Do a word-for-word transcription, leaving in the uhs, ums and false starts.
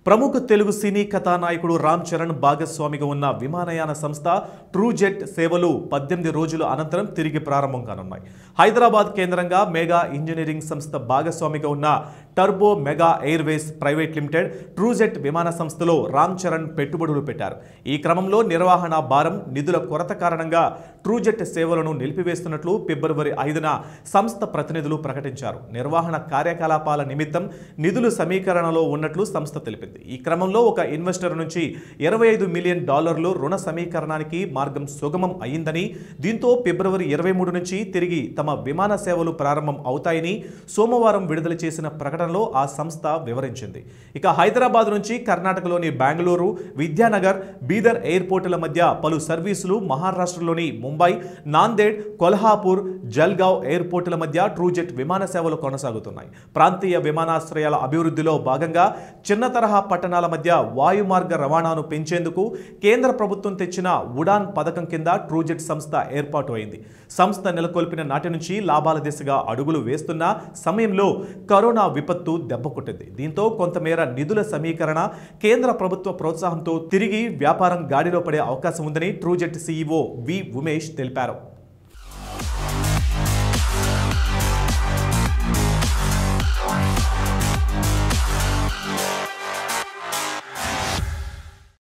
ప్రముఖ తెలుగు సినీ కథానాయకుడు రామ్ చరణ్ భాగస్వామిగా ఉన్న విమానయాన సంస్థ ట్రూజెట్ సేవలు పద్దెనిమిది రోజుల అనంతరం తిరిగి ప్రారంభం కానున్నాయి. హైదరాబాద్ కేంద్రంగా మెగా ఇంజనీరింగ్ సంస్థ భాగస్వామిగా ఉన్న turbo mega airways private limited TruJet విమాన సంస్థలో రామ్ చరణ్ పెట్టుబడులు పెట్టారు. ఈ క్రమంలో నిర్వహణ భారం, నిధుల కొరత కారణంగా ట్రూజెట్ సేవలను నిలిపివేస్తున్నట్లు ఫిబ్రవరి ఐదున సంస్థ ప్రతినిధులు ప్రకటించారు. నిర్వహణ కార్యకలాపాల నిమిత్తం నిధులు సమీకరణలో ఉన్నట్లు సంస్థ తెలిపింది. ఈ క్రమంలో ఒక ఇన్వెస్టర్ నుంచి ఇరవై ఐదు మిలియన్ డాలర్లు రుణ సమీకరణానికి మార్గం సుగమం అయిందని, దీంతో ఫిబ్రవరి ఇరవై మూడు నుంచి తిరిగి తమ విమాన సేవలు ప్రారంభం అవుతాయని సోమవారం విడుదల చేసిన ప్రకటనలో ఆ సంస్థ వివరించింది. ఇక హైదరాబాద్ నుంచి కర్ణాటకలోని బెంగళూరు, విద్యానగర్, బీదర్ ఎయిర్పోర్టుల మధ్య పలు సర్వీసులు, మహారాష్ట్రలోని ముంబై, నాందేడ్, కొల్హాపూర్, జల్గావ్ ఎయిర్పోర్టుల మధ్య ట్రూజెట్ విమాన సేవలు కొనసాగుతున్నాయి. ప్రాంతీయ విమానాశ్రయాల అభివృద్ధిలో భాగంగా చిన్న తరహా పట్టణాల మధ్య వాయుమార్గ రవాణాను పెంచేందుకు కేంద్ర ప్రభుత్వం తెచ్చిన ఉడాన్ పథకం కింద ట్రూజెట్ సంస్థ ఏర్పాటు అయింది. సంస్థ నెలకొల్పిన నాటి నుంచి లాభాల దిశగా అడుగులు వేస్తున్న సమయంలో కరోనా విపత్తు దెబ్బకొట్టింది. దీంతో కొంతమేర నిధుల సమీకరణ, కేంద్ర ప్రభుత్వ ప్రోత్సాహంతో తిరిగి వ్యాపారం గాడిలో పడే అవకాశం ఉందని ట్రూజెట్ సీఈఓ వి ఉమేష్ తెలిపారు.